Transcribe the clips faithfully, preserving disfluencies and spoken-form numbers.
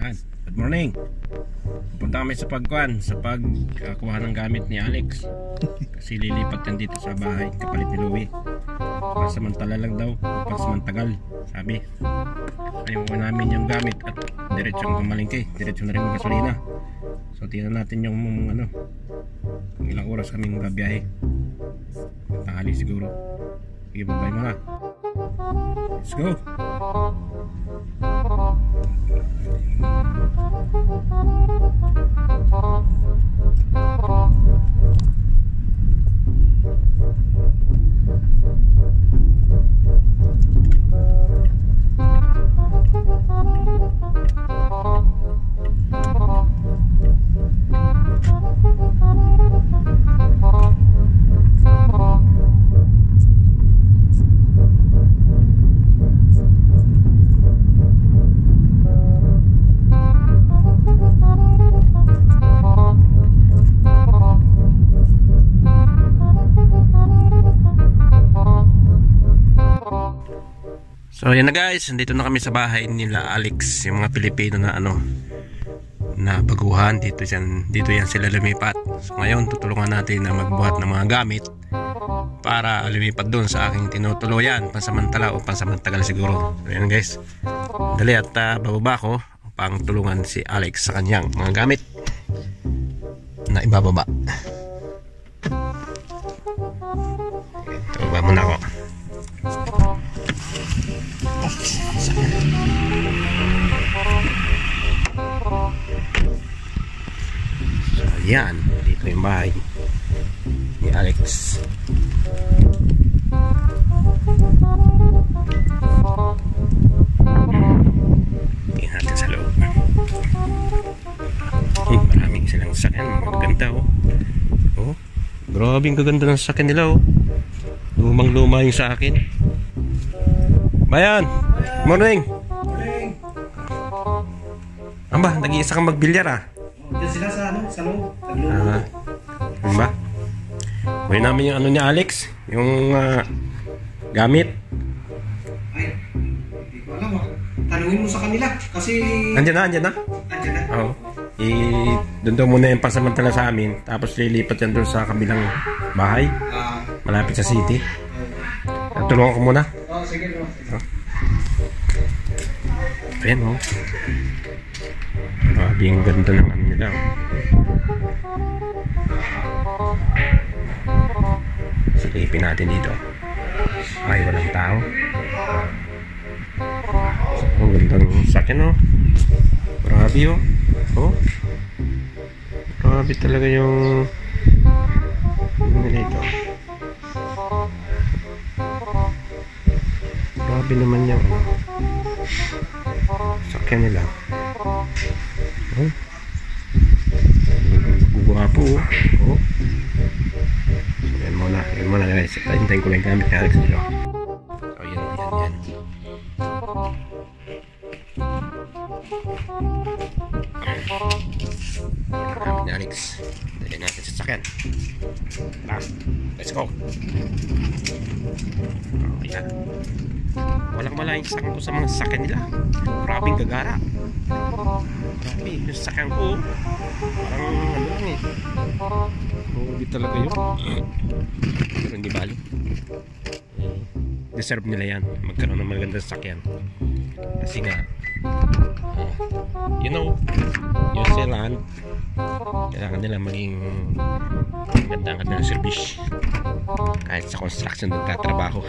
Yan. Good morning. Punta kami sa pagkuhan, sa pagkuha ng gamit ni Alex. Kasi lilipat yan dito sa bahay, kapalit ni Louie. Pansamantala lang daw, pansamantagal, sabi. Ayaw ko namin yung gamit at diretsong pumalingke, diretsong na rin yung gasolina. So tingnan natin yung ano, kung ilang oras kaming babiyahe. Tanghali siguro. Sige, babay mo na. Let's go. So yan na guys, dito na kami sa bahay nila Alex, yung mga Pilipino na ano na baguhan dito yan, dito yan sila lumipat. So ngayon tutulungan natin na magbuhat ng mga gamit para lumipat doon sa aking tinutuluyan, pansamantala o pansamantagal siguro. So yan guys, dali at uh, bababa ko pang tulungan si Alex sa kanyang mga gamit na ibababa. Bababa muna ako. So yan, dito yung bahay ni Alex. Tingnan natin sa loob. Hmm, maraming silang sakyan, maganda oh. Oh, grabe ang gaganda ng sakyan nila oh. Lumang luma yung sa akin. Bayan, morning. Morning. Amba, nag-iisa kang magbilyar ah. Diyan sila sa ano, sa loob. Ah, ano ba? Kunin namin yung ano niya Alex, yung uh, gamit. Ay, hindi ko alam ah. Tanungin mo sa kanila kasi... Andiyan na, andiyan na. Andiyan na? Oo. I, doon daw muna yung pansamantala sa amin. Tapos lilipat yan doon sa kabilang bahay. Ah. Malapit sa city. Uh, Tulungan ko muna. Oh, sige bro. Oh. Ayan o. Oh. Grabe yung ganda ng ano nila. Silipin natin dito. Ay, walang tao. Ang ganda ng sakin o. Grabe o. Oh. Grabe talaga yung ano nito. Grabe naman yung ano, sakyan nila. Oh. Guwapo oh. Oh. So yan muna, yan muna guys. Hintayin ko lang gamit ni Alex dito. So yan, yan, yan. Gamit ni Alex. Dali natin sa sakyan. Tara, let's go. Oh, yan. Walang malayang sakyan ko sa mga sakyan nila. Grabing gagara. Grabe, yung sakyan ko parang ano lang eh. Grabe talaga yun. Pero hindi bali. eh, Deserve nila yan, magkaroon ng magandang sakyan. Kasi nga uh, you know, New Zealand, kailangan nila maging ganda-ganda ng service kahit sa construction nagtatrabaho.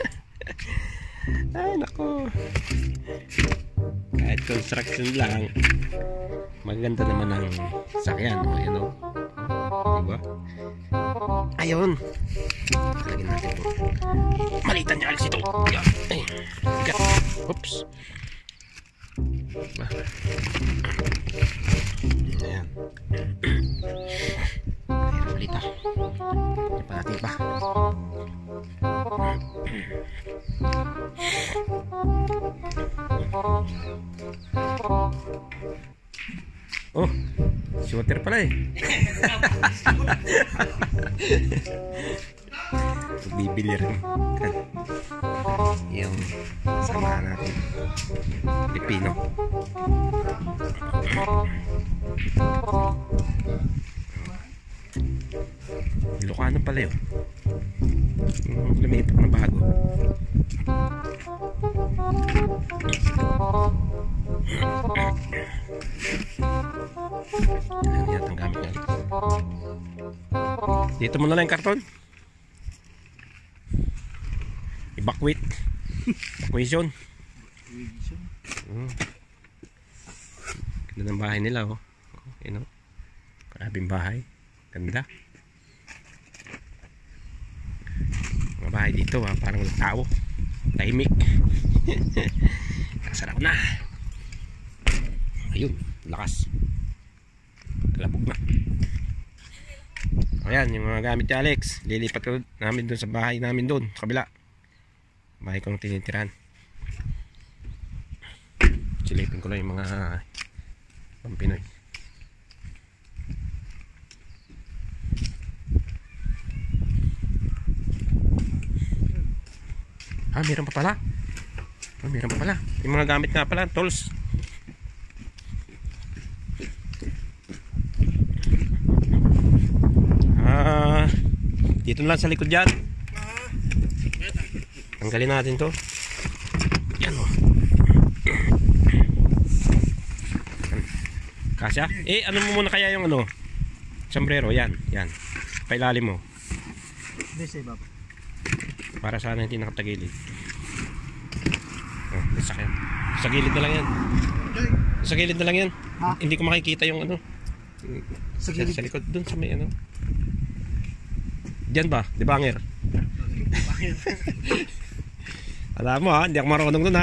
Ay nako, kahit construction lang maganda naman ang sakyan o you know, diba? Ayun, kalagin natin ito. Malitan niya Alex ito. Ay, bigat. Oops. Ayan. Ayan, malita. Hindi pa natin pa. Oh, si water pala eh. bibili rin. Yung samahan natin Pilipino. Ilocano pala yun. Yung lumipat na bago. Yan yata ang gamit natin. Dito mo na lang yung karton. Evacuate. Evacuation. Hmm. Ganda ng bahay nila, oh. You know, karabing bahay. Ganda. Mga bahay dito, ha, parang walang tao. Tahimik. Sarap na. Ayun, lakas. Kalabog na. Ayan, yung mga gamit ni Alex. Lilipat ko namin dun sa bahay namin dun, sa kabila. Bahay kong tinitirahan. Silipin ko lang yung mga Pampinoy. Ah, meron pa pala. Ah, meron pa pala. Yung mga gamit nga pala, tools. Ah, dito lang sa likod yan. Tanggalin natin to. Yan, oh. Kasya? Eh, ano mo muna kaya yung ano? Sombrero, yan, yan. Pailalim mo. Dese, baba. Para sana hindi nakatagilid. Oh, isa yan. Sa gilid na lang yan. Sa gilid na lang yan. Ha? Hindi ko makikita yung ano. Sa gilid? Sa, sa likod, dun sa may ano. Diyan ba? Di ba, Anger? Alam mo ha, hindi ako marunong dun ha.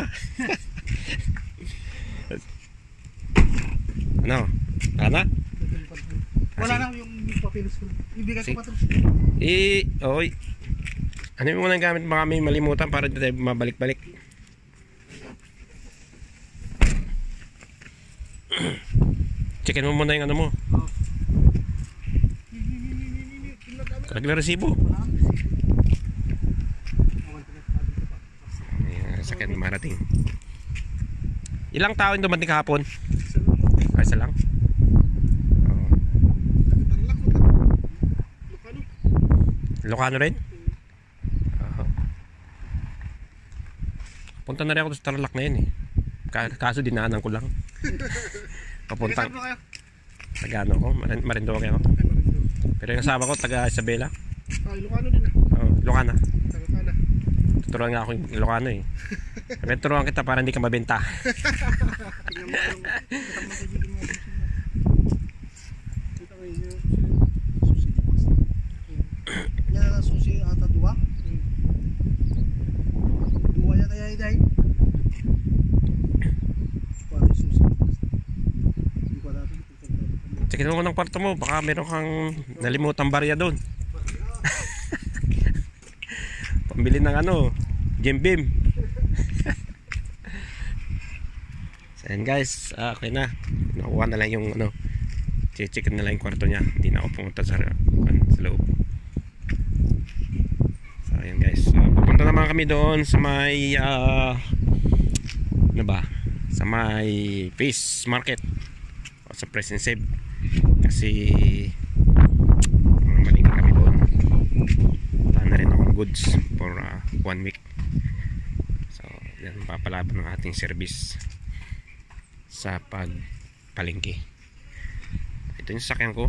Ano? Wala na? Wala na yung papilos ko. Ibigay ko pa ito. Eh, oy. Ano yung muna gamit, baka may malimutan para hindi tayo mabalik-balik. Checkin mo muna yung ano mo. Karagla resibo. Ayan, sakyan na marating. Ilang tao yung dumating kahapon? Ay, isa lang? Oh. Ilocano rin? Uh-huh. Punta na rin ako sa Tarlac na yun eh. Kaso dinaanan ko lang. Papuntang Tagano ko, Marinduque ako. Pero yung asawa ko taga Isabela. Ah, Ilocano din ah. Oh, Ilocana. Ilocana. Tuturuan nga ako yung Ilocano eh. Pero turuan kita para hindi ka mabenta. Tingnan mo yung katang magiging mga susi. Kita ko yung susi. Yan ang susi ata dua. Dua yata yan dahil. Pati susi. Hindi ko dati. Sige mo ng kwarto mo, baka meron kang nalimutang barya doon. Pambili ng ano, Jim Beam. So yan guys, uh, okay na. Nakuha na lang yung ano, check na lang yung kwarto niya. Hindi na ako pumunta sa, sa loob. So yan guys, uh, pupunta naman kami doon sa may uh, ano ba? Sa may Fish Market o sa Present Save. Kasi maling kami doon. Wala na rin akong goods for uh, one week. So yan, papalaban ng ating service sa pagpalingki. Ito yung sasakyan ko.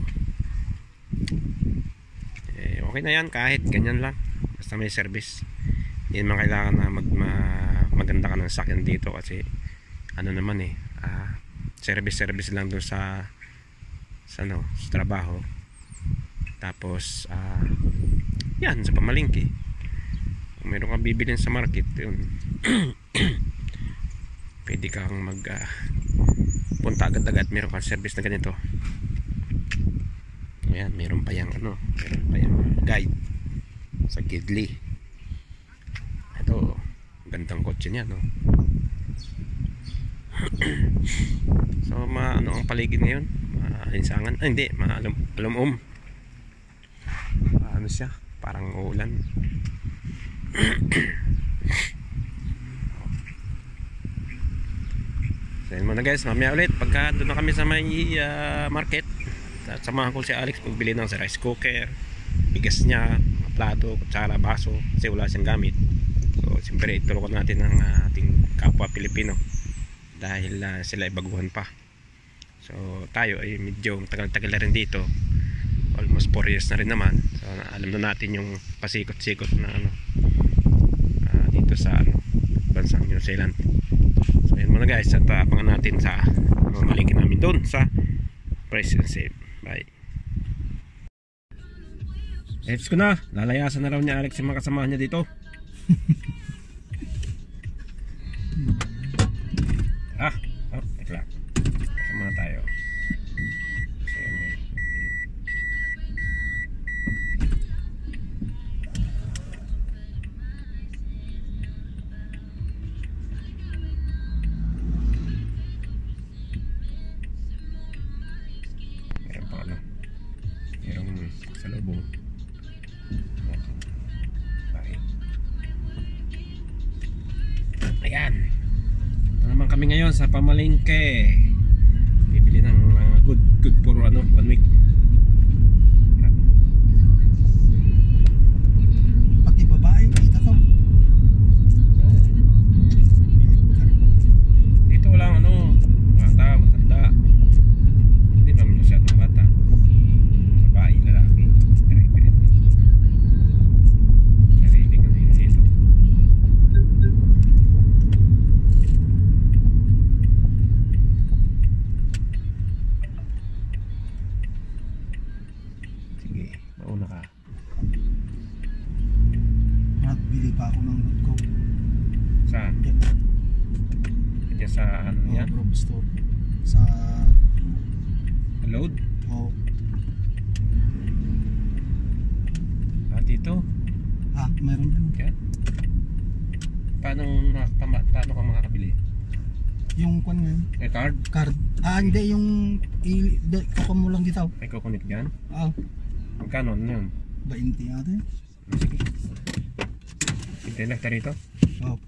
Eh, okay na yan kahit ganyan lang, basta may service. Hindi naman kailangan na mag, ma, maganda ka ng sasakyan dito kasi ano naman eh, uh, service service lang doon sa sa ano, sa trabaho. Tapos uh, yan, sa pamalingki kung meron kang bibilin sa market yun, pwede kang mag uh, punta agad-agad, meron kang service na ganito. Ayan, meron pa yung ano, meron pa yung guide sa Gidley. Ito, gandang kotse niya, no? So, ma ano ang paligid ngayon? Malinsangan. Ah, hindi, maalum-um. Ano siya? Parang uulan. So yun muna guys, mamaya ulit pagka doon na kami sa may uh, market at samahan ko si Alex pagbili ng sa rice cooker, bigas niya, plato, kutsara, baso kasi wala siyang gamit. So siyempre itulungan natin ng uh, ating kapwa Pilipino dahil uh, sila ay baguhan pa. So tayo ay medyo tagal-tagal na rin dito, almost four years na rin naman. So alam na natin yung pasikot-sikot na ano uh, dito sa ano, bansang New Zealand. So yun muna guys, at uh, abangan natin sa mamalingkin namin doon sa Price and Save. Bye. Let's go na, lalayasan na raw niya Alex yung mga kasamahan niya dito. Ah, oh, teka lang, kasama na tayo. So yun eh, meron pa ano, merong salubong. Ayan, ito naman kami ngayon sa pamalingke, bibili ng uh, good good for ano, one week. Pati babae, kita to. Oh. Dito walang ano, bata, matanda. Hindi naman masyadong bata. Babae, lalaki, different. Sariling ano yun dito. Sige, mauna ka. At bili pa ako ng load ko. Saan? Diyan sa ano Oh, yan? Grove store. Sa Load? oh, Ah, dito? ah, meron dyan. Yan? Paano, nakatama, paano ka makakabili? Yung kwan ngayon, Eh, card? card. Ah, hindi yung i- da- kukuha mo lang dito. May kukunik yan? Ah, Magkano? Ano yun? twenty ata yun. Sige. Pintelak ka rito? Oh,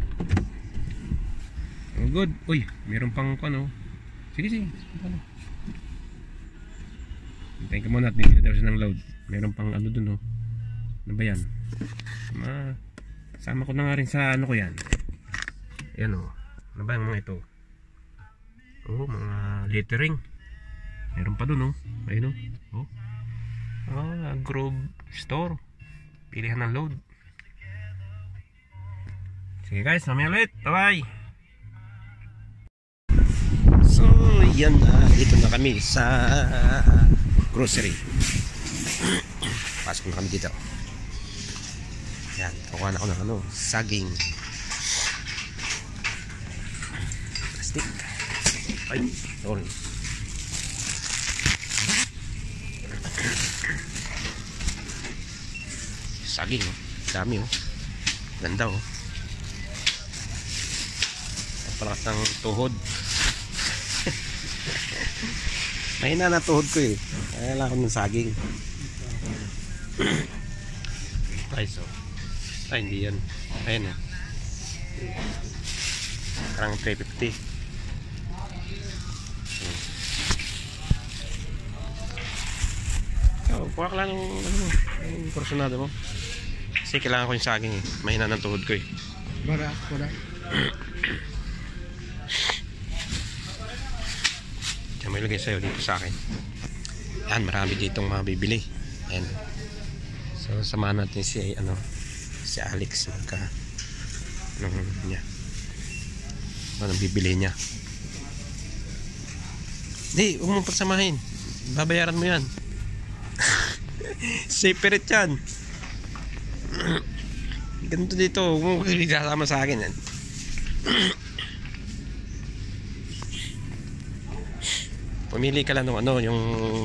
Oh, good. Uy, meron pang ano. Sige, sige. Ano? Hintayin ka muna at bibili daw siya ng load. Meron pang ano dun, oh. Ano ba yan? Ma sama ko na nga rin sa ano ko yan. Ayan, oh. Ano ba yung mga ito? Oh, mga lettering. Meron pa dun, oh. Ayun, oh. Oh. Ah, Grove Store. Pilihan ng load. Sige guys, mamaya ulit. Bye-bye. So, yan na. Dito na kami sa grocery. Pasok na kami dito. Yan, kukuha na ako ng ano, saging. Plastic. Ay, sorry. Saging, oh. Dami, oh. Ganda, oh. Palakas ng tuhod. Mahina na tuhod ko, eh. Kaya lang ako ng saging. Price, oh. Ay, hindi yan. Ayan, eh. Parang three fifty. Oh, kuha ka lang ng ano mo, yung porsyonado mo. Kasi kailangan ko yung saging, eh. Mahina ng tuhod ko, eh. bara, bara. Diyan may lagay sa'yo dito sa akin. Yan, marami ditong mabibili. Ayan. So, samahan natin si, ano, si Alex. Magka, anong niya. Anong bibili niya. Hindi, huwag mong pagsamahin. Babayaran mo yan. Separate yan. Ganito dito, huwag mong kasama sa akin yan. Pumili ka lang ng ano, yung,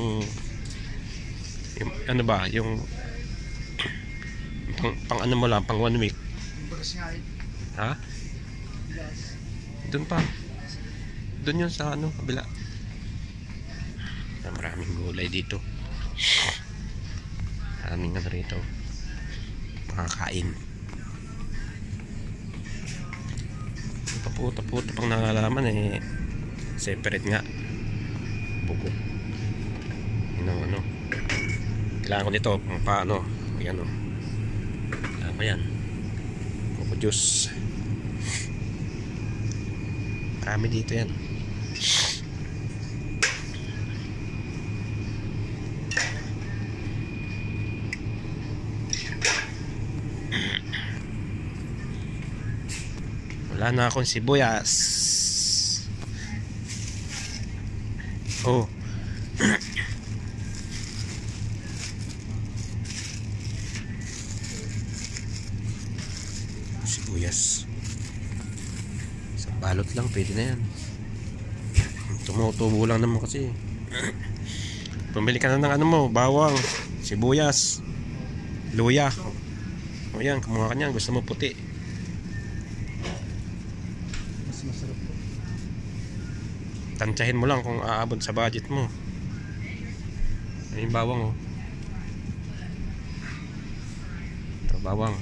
yung ano ba, yung pang, pang ano mo lang, pang one week. Ha? Doon pa. Doon yun sa ano, kabila. Maraming gulay dito. Maraming ano rito. Makakain. puta-puta pang nangalaman eh. Separate nga. Buko. Ano, ano. Kailangan ko nito kung paano. Ayan o. Kailangan ko yan. Coco juice. Marami dito yan. Wala na akong sibuyas. Oh. Sibuyas. Sa balot lang pwede na yan. Tumutubo lang naman kasi. Pumili ka na ng ano mo, bawang, sibuyas, luya. O yan, kumuha ka niyan, gusto mo puti. Mas masarap po. Tansyahin mo lang kung aabot sa budget mo. Ano yung bawang oh. Ito bawang.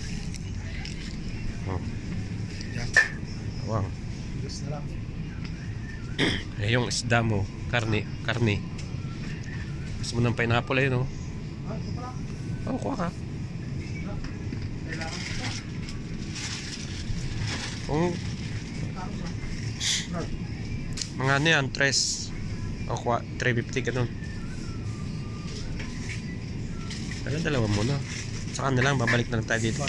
Oh. Yan. Bawang. Bigas na lang. Eh yung isda mo, karne, karne. Gusto mo ng pineapple ayun oh. Ah, ito pala. Oh, kuha ka. Kailangan ko pa. Kung Brad, mga ano yan, tres. O kuha, three fifty ganun. Dala dalawa muna. Saka na lang, babalik na lang tayo dito.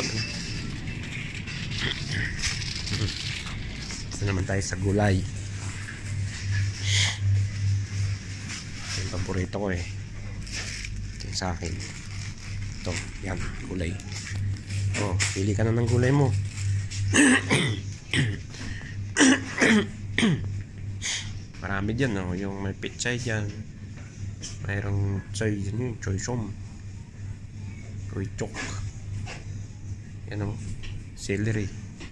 Ito naman tayo sa gulay. Ito yung paborito ko eh. Ito yung sa akin. Ito, yan, gulay. Oh, pili ka na ng gulay mo. Marami dyan, no? Yung may pichay dyan. Mayroong choy, yun yung choy som. Choy chok. Yan o, celery.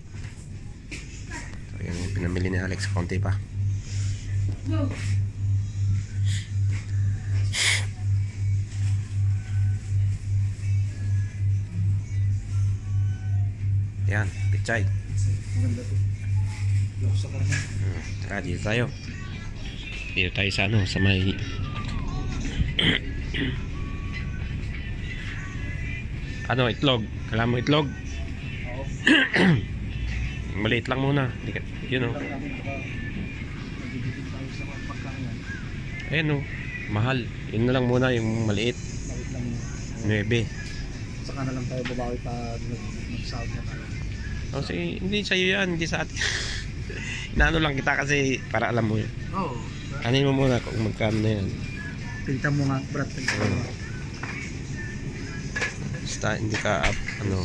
So, yan yung pinamili ni Alex, konti pa. Yan, pichay. maganda to. Loko sa karne. Hmm, tara, dito tayo. Dito tayo sa ano, sa may ano, itlog. Kailangan mo itlog. Oo. Maliit lang muna. Hindi ka, yun o. Lang namin baka nagigigil tayo sa mga pagkain. Ayan o, mahal. Yun na lang muna, yung maliit. Bakit lang yun? Nuebe. Saka na lang tayo babawi pa nag-sahod na tayo. O, sige, hindi sa'yo yan, hindi sa atin. Inaano lang kita kasi para alam mo yun. Oo. Anin mo muna kung magkano na yan. Tingnan mo nga, Brad. Tingnan mo nga. Basta hindi ka up, ano.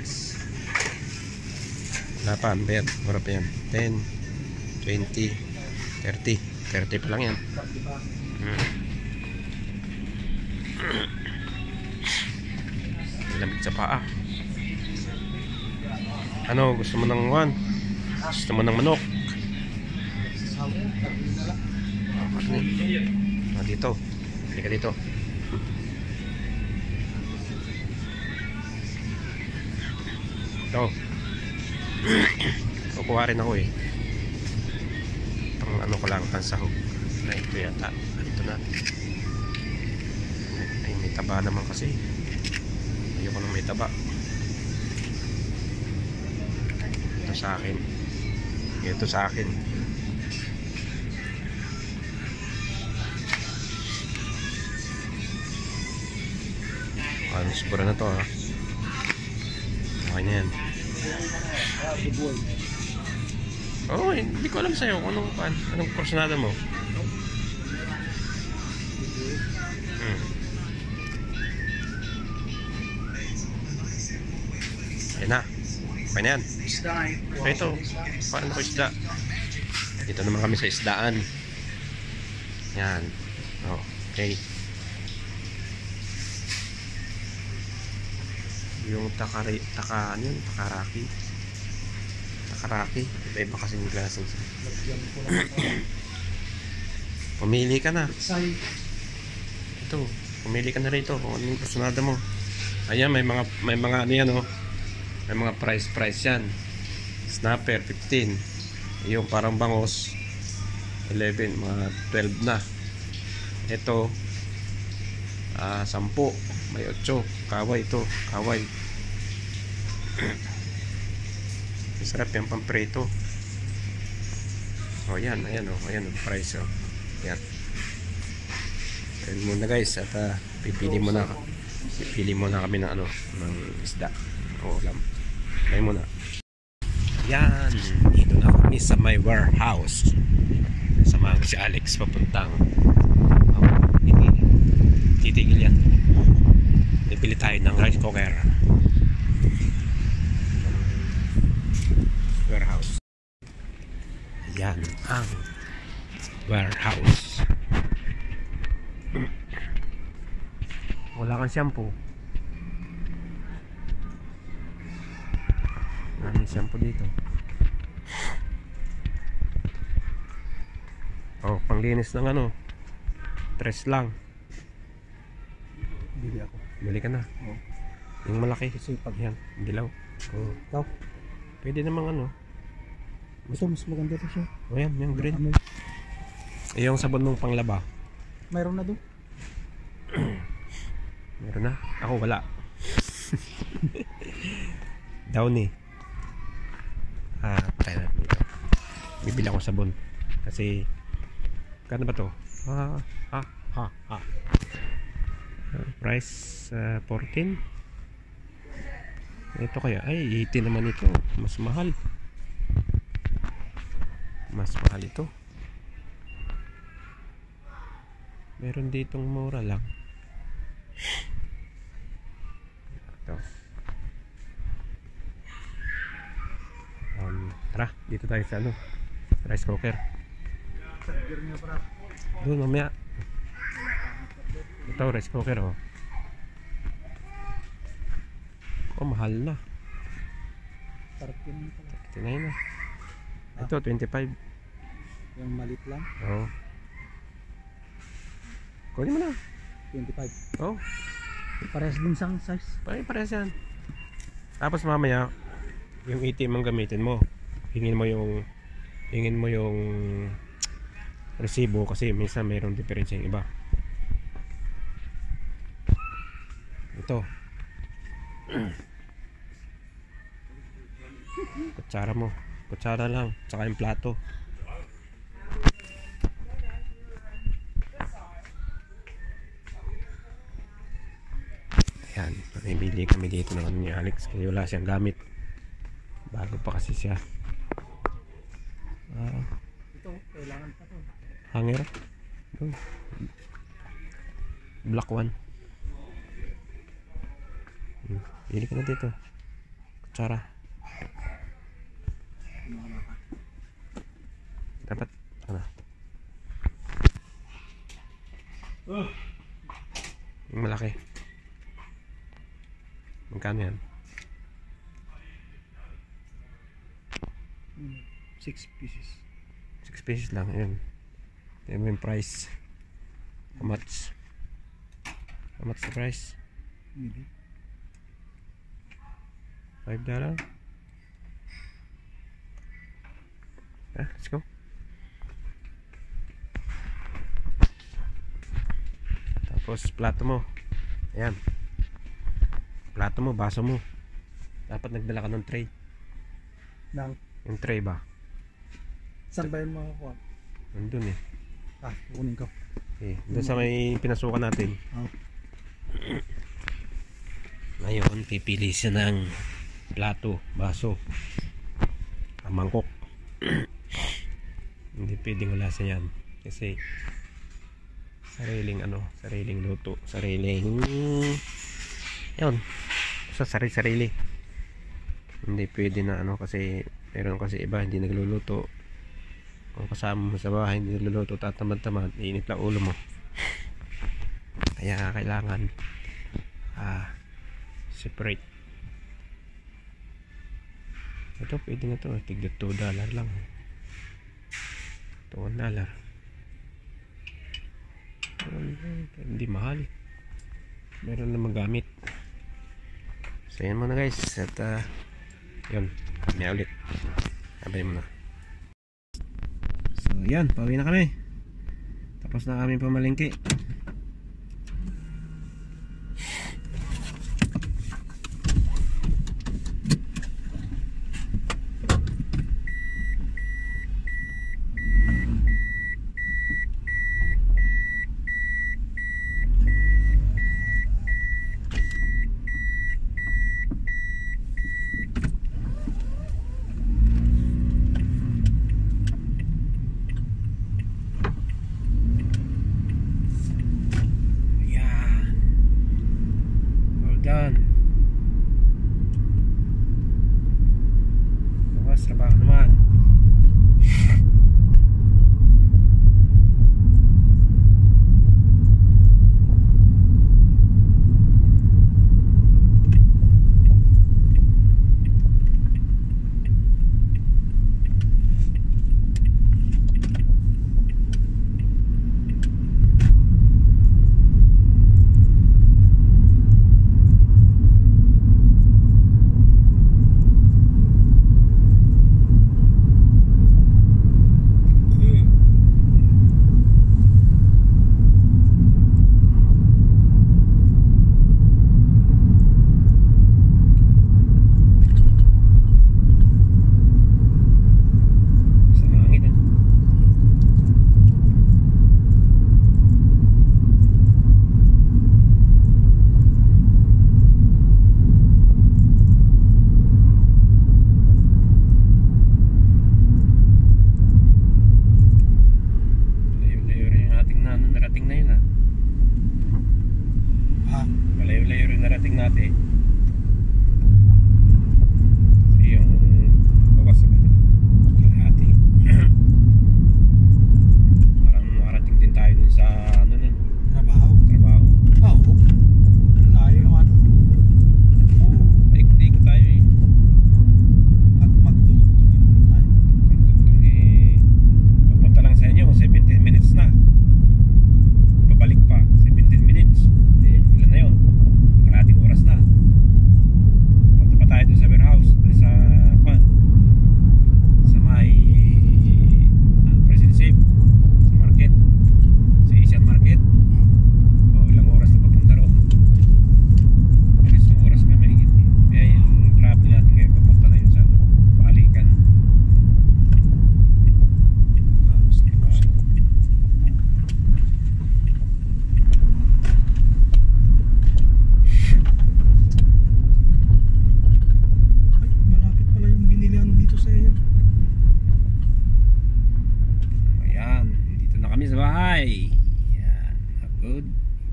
Wala pa, bet. Wala pa yan. ten, twenty, thirty. thirty pa lang yan. Di ba? Hmm. Lamig sa paa. Ano, gusto mo ng one? Gusto mo ng manok? Sahod na, tabi na lang. Ah, dito. Hindi ka dito. Ito. Kukuha rin ako eh. Pang ano ko lang, pang sahog. Na ito yata. Ito na. Ay, may taba naman kasi. Ayoko nang may taba. Ito sa akin. Ito sa akin. Ano, siguro na to ha. Okay na yan. Ah, bubuhay. Oo, oh, hindi ko alam sa'yo kung anong, pan, anong porsyonada mo. Hmm. Ayan na. Okay na yan. Isda nga eh. Ito, paano ko isda? Dito naman kami sa isdaan. Yan. Oh, okay. Yung takari, taka, ano yun? Takaraki. Takaraki. Iba-iba kasi yung glasses. Lagyan ko lang ito. Pumili ka na. Say, Ito, pumili ka na rito kung anong personada mo. Ayan, may mga, may mga ano yan oh. May mga price price yan. Snapper, fifteen. Yung parang bangos eleven, mga twelve na. Ito ah, sampu, may otso. Kaway ito, kaway. Masarap yung pamprito. O yan, ayan o, ayan o, price o. Yan. Ayan muna guys, at uh, pipili muna pipili muna kami ng ano, ng isda o ulam. Ayan muna. Yan, dito na kami sa my warehouse. Samahan ko si Alex papuntang oh, hindi titigil yan. Bibili tayo ng rice cooker. Warehouse. Yan ang warehouse. Wala kang shampoo. Ano shampoo dito? Oh, panglinis ng ano? Tres lang. Bili ako. Bili ka na. Oh. Yung malaki. Kasi pag Yan, dilaw. Oh. ikaw, Pwede namang ano. ito mas maganda ito siya. Oh yan, yung green. Ano, Yung sabon mong panglaba. mayroon na doon. Meron na. Ako wala. Downy. Ah, kaya na dito. Bibili ako sabon. Kasi kano ba to? Ah, ah, ah, ah. Uh, price uh, fourteen. Ito kaya ay eighteen naman ito. Mas mahal. Mas mahal ito. Meron ditong mura lang. Ito. Um, tara, dito tayo sa ano, rice cooker. Charger niya para. Doon mamaya. Ito rice cooker oh. Oh, mahal na. Sarap yun pala. thirty-nine na. Ito twenty-five. Yung malit lang, Oh. Kunin mo na. twenty-five. Oh, Parehas din sang size. pare-parehas yan. Tapos mamaya yung A T M ang gamitin mo. Hingin mo yung hingin mo yung resibo kasi minsan mayroong diferensya yung iba. Ito. Kutsara mo. Kutsara lang. Tsaka yung plato. Ayan. Namimili kami dito ng ano ni Alex kasi wala siyang gamit. Bago pa kasi siya. Ah, Ito, kailangan pa to. hanger. Doon. Black one. Hmm. Pili ka na dito. Kutsara. Dapat ano? Yung malaki. Magkano yan? Six pieces. six pieces lang. Ayun. Tignan mo yung price. How much? How much the price? Maybe. five dollar. Ah, let's go. Tapos plato mo. Ayan. Plato mo, baso mo. Dapat nagdala ka ng tray. Nang, Yung tray ba? saan ba yun makakuha? Nandun eh. Ah, kukunin ko. Okay. Doon sa may pinasukan natin. Oh. Ngayon, pipili siya ng plato, baso, mangkok. Hindi pwedeng wala siya yan. Kasi sariling ano, sariling luto, sariling yun, sa sarili-sarili. Hindi pwede na ano kasi meron kasi iba hindi nagluluto. Kung kasama mo sa bahay hindi nagluluto, tatamad-tamad, iinit lang ulo mo. Kaya kailangan ah separate. Ito pwede na to, tigda two dollar lang. Ito one dollar. Hindi mahal. Meron na magamit. So yan muna guys. At uh, yun, may ulit. Abay mo na. yan, pauwi na kami. Tapos na kami pamalingki. Done. Bukas trabaho naman. Natin kasi yung bawas agad kalahati. Parang makarating din tayo dun sa ano nun, Trabaho. trabaho. Oo. Layo naman. Paikot-ikot tayo eh. At magdudugtugin mo na layo. Pagdugtong eh, papunta lang sa inyo seventeen minutes na, pabalik pa seventeen minutes. Eh, ilan na yun? Kalating oras na. Punta pa tayo doon sa warehouse, sa pan, sa may uh, President Safe, sa market, sa Asian Market. O ilang oras na papunta roon. Ilang sa oras nga mahigit eh. Kaya yung travel natin ngayon papunta na yun sa ano, balikan. Kamus na ba? Ay, malapit pala yung binilihan dito sa iyo. Ayan, dito na kami sa bahay. Ayan, good.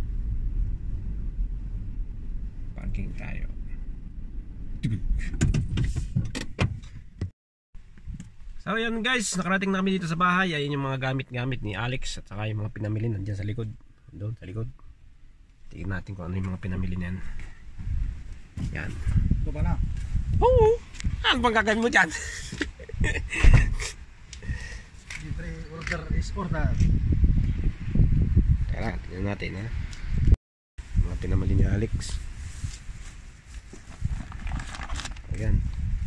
Parking tayo. So ayan guys, nakarating na kami dito sa bahay. Ayan yung mga gamit-gamit ni Alex at saka yung mga pinamili nandyan sa likod. Doon sa likod. Tingnan natin kung ano yung mga pinamili niyan. Yan. Ito ba na? Oo! Ano bang gagawin mo dyan? Libre order is order. Tara, tingnan natin ha. Mga pinamili ni Alex. Ayan.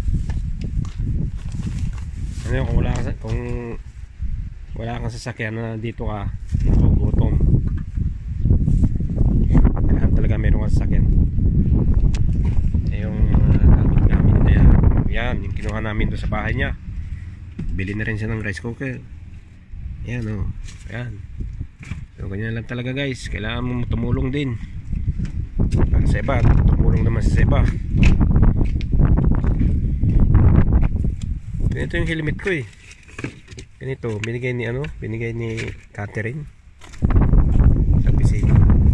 Ano yun, kung wala ka sa, kung wala kang sasakyan na dito ka, gutom. Kailangan talaga meron kang sasakyan. Eh, yung uh, gamit-gamit na yan. Yan, yung kinuha namin doon sa bahay niya. Bili na rin siya ng rice cooker. Ayan o. Oh. Ayan. So ganyan lang talaga guys. Kailangan mo tumulong din. Para sa iba, tumulong naman sa iba. Ganito yung helmet ko eh. Ganito, binigay ni ano, binigay ni Catherine sa piscina.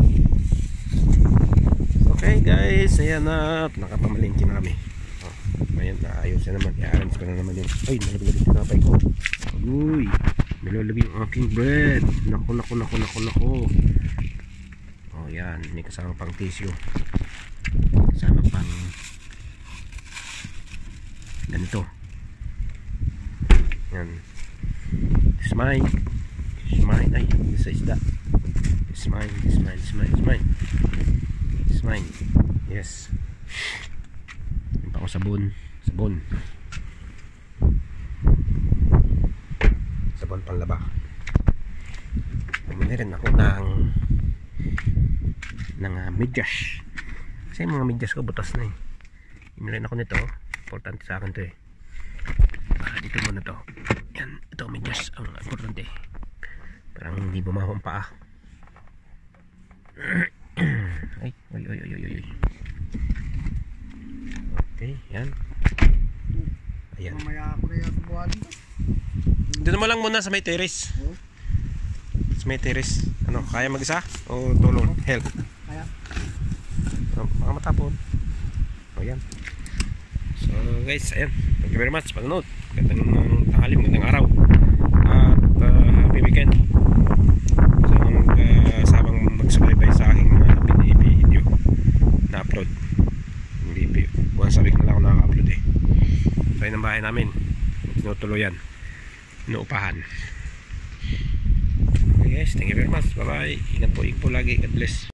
Okay guys, ayan na, nakapamalingki na kami. Oh, ayan na, ayos na naman. I-arrange ko na naman yun. Ay, nalaglag yung tinapay ko. Uy, nalaglag yung aking bread. Naku, naku, naku, naku, naku. Oh, yan, may kasama pang tissue. Kasama pang ganito. Yan. This is mine. This is mine. Ay, this is that. This is mine. This is mine. This is mine. This is mine. This is mine. Yes. Yung pa ako sabon. Sabon. Sabon. panlaba. Bumili rin ako ng ng uh, medyas. Kasi yung mga medyas ko butas na eh. Bumili ako nito. Importante sa akin to eh. Ah, dito muna to. Yan, ito medyas ang importante. Parang hindi bumaho ang paa. Ay, oy, oy, oy, oy, oy. Okay, yan. Ayan. Mamaya ako na yung buwan. Dito mo lang muna sa may terrace. Oh. Sa may terrace. Ano, kaya mag-isa? O tulong? Help? Kaya. So, baka matapon. O yan. So guys, ayan. Thank you very much. Panonood. Gandang tanghali, magandang araw. At uh, happy weekend. So, uh, sabang magsubaybay sa aking mga video na upload. Hindi, buwan sa week na lang ako nakaka-upload eh. So yun ang bahay namin. Tinutuluyan. Inuupahan. Okay guys, thank you very much. Bye bye. Ingat po, ingat po lagi. God bless.